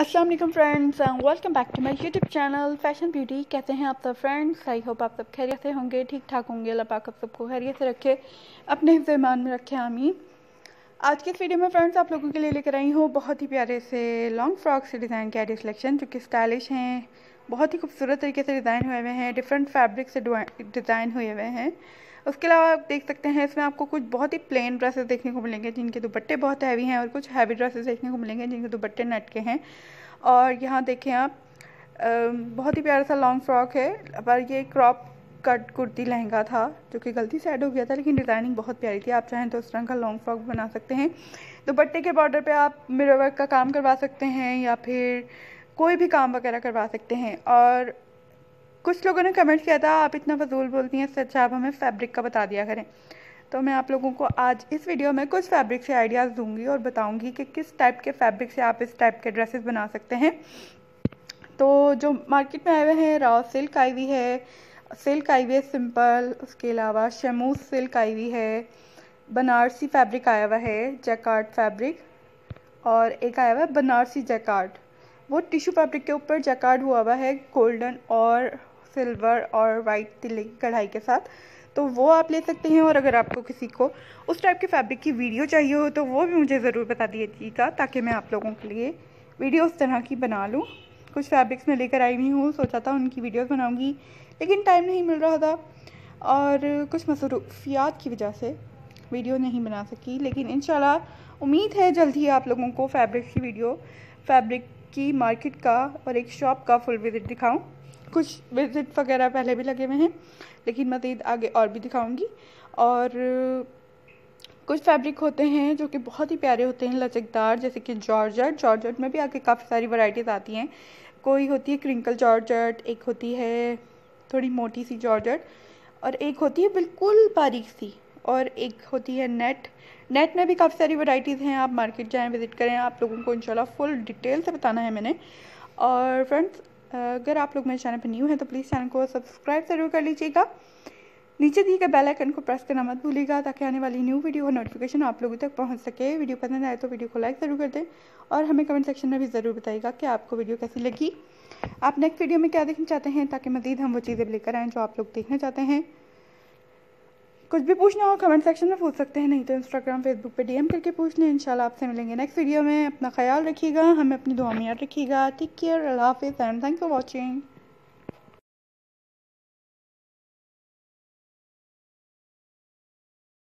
अस्सलाम वालेकुम friends, welcome back to my YouTube channel fashion beauty. कैसे हैं आप सब फ्रेंड्स? आई होप आप सब खैरियत से होंगे, ठीक ठाक होंगे। अल्लाह पाक आप सबको खैरियत से रखे, अपने हिफ्ज़ ईमान में रखे, आमीन। आज की इस वीडियो में फ्रेंड्स आप लोगों के लिए लेकर आई हूँ बहुत ही प्यारे से लॉन्ग फ्रॉक से डिज़ाइन के आइडिया सिलेक्शन, जो कि स्टाइलिश हैं, बहुत ही खूबसूरत तरीके से डिज़ाइन हुए हुए हैं, डिफरेंट फैब्रिक से डिज़ाइन हुए हुए हैं। उसके अलावा आप देख सकते हैं इसमें आपको कुछ बहुत ही प्लेन ड्रेसेस देखने को मिलेंगे जिनके दुपट्टे बहुत हैवी हैं, और कुछ हैवी ड्रेसेस देखने को मिलेंगे जिनके दुपट्टे नेट के हैं। और यहाँ देखें आप, बहुत ही प्यारा सा लॉन्ग फ्रॉक है, पर ये क्रॉप कट कुर्ती लहंगा था जो कि गलती से ऐड हो गया था, लेकिन डिज़ाइनिंग बहुत प्यारी थी। आप चाहें तो इस तरह का लॉन्ग फ्रॉक बना सकते हैं। दुपट्टे के बॉर्डर पे आप मिरर वर्क का काम करवा सकते हैं या फिर कोई भी काम वगैरह करवा सकते हैं। और कुछ लोगों ने कमेंट किया था, आप इतना फजूल बोलती हैं, इससे अच्छा आप हमें फैब्रिक का बता दिया करें। तो मैं आप लोगों को आज इस वीडियो में कुछ फैब्रिक से आइडियाज़ दूंगी और बताऊंगी कि किस टाइप के फैब्रिक से आप इस टाइप के ड्रेसेस बना सकते हैं। तो जो मार्केट में आए हुए हैं, रॉ सिल्क आई हुई है, सिल्क आई हुई है सिंपल, उसके अलावा शमूस सिल्क आई हुई है, बनारसी फैब्रिक आया हुआ है, जैकार्ड फैब्रिक, और एक आया हुआ है बनारसी जैकार्ड। वो टिश्यू फैब्रिक के ऊपर जैकार्ड हुआ हुआ है, गोल्डन और सिल्वर और वाइट तिल्ले की कढ़ाई के साथ। तो वो आप ले सकते हैं। और अगर आपको किसी को उस टाइप के फैब्रिक की वीडियो चाहिए हो तो वो भी मुझे ज़रूर बता दीजिएगा, ताकि मैं आप लोगों के लिए वीडियो उस तरह की बना लूँ। कुछ फैब्रिक्स मैं लेकर आई हुई हूँ, सोचा था उनकी वीडियोस बनाऊँगी, लेकिन टाइम नहीं मिल रहा था और कुछ मसरूफियात की वजह से वीडियो नहीं बना सकी। लेकिन इंशाल्लाह उम्मीद है जल्द ही आप लोगों को फैब्रिक की वीडियो, फैब्रिक की मार्केट का और एक शॉप का फुल विज़िट दिखाऊं। कुछ विज़िट वगैरह पहले भी लगे हुए हैं, लेकिन मज़ीद आगे और भी दिखाऊंगी। और कुछ फैब्रिक होते हैं जो कि बहुत ही प्यारे होते हैं, लचकदार, जैसे कि जॉर्जेट में भी आगे काफ़ी सारी वैरायटीज़ आती हैं। कोई होती है क्रिंकल जॉर्जेट, एक होती है थोड़ी मोटी सी जॉर्जेट, और एक होती है बिल्कुल बारीक सी, और एक होती है नेट में भी काफ़ी सारी वैरायटीज़ हैं। आप मार्केट जाएं, विज़िट करें, आप लोगों को इंशाल्लाह फुल डिटेल से बताना है मैंने। और फ्रेंड्स, अगर आप लोग मेरे चैनल पर न्यू हैं तो प्लीज़ चैनल को सब्सक्राइब ज़रूर कर लीजिएगा। नीचे दिए गए बेल आइकन को प्रेस करना मत भूलिएगा, ताकि आने वाली न्यू वीडियो का नोटिफिकेशन आप लोगों तक पहुंच सके। वीडियो पसंद आए तो वीडियो को लाइक ज़रूर कर दें, और हमें कमेंट सेक्शन में भी ज़रूर बताइएगा कि आपको वीडियो कैसी लगी, आप नेक्स्ट वीडियो में क्या देखना चाहते हैं, ताकि मज़ीद हम वो चीज़ें लेकर आएँ जो आप लोग देखना चाहते हैं। कुछ भी पूछना हो कमेंट सेक्शन में पूछ सकते हैं, नहीं तो इंस्टाग्राम फेसबुक पे DM करके पूछ लें। इंशाल्लाह आपसे मिलेंगे नेक्स्ट वीडियो में। अपना ख्याल रखिएगा, हमें अपनी दुआ में याद रखिएगा। टेक केयर, अल्लाह हाफिज़ एंड थैंक्स फॉर वॉचिंग।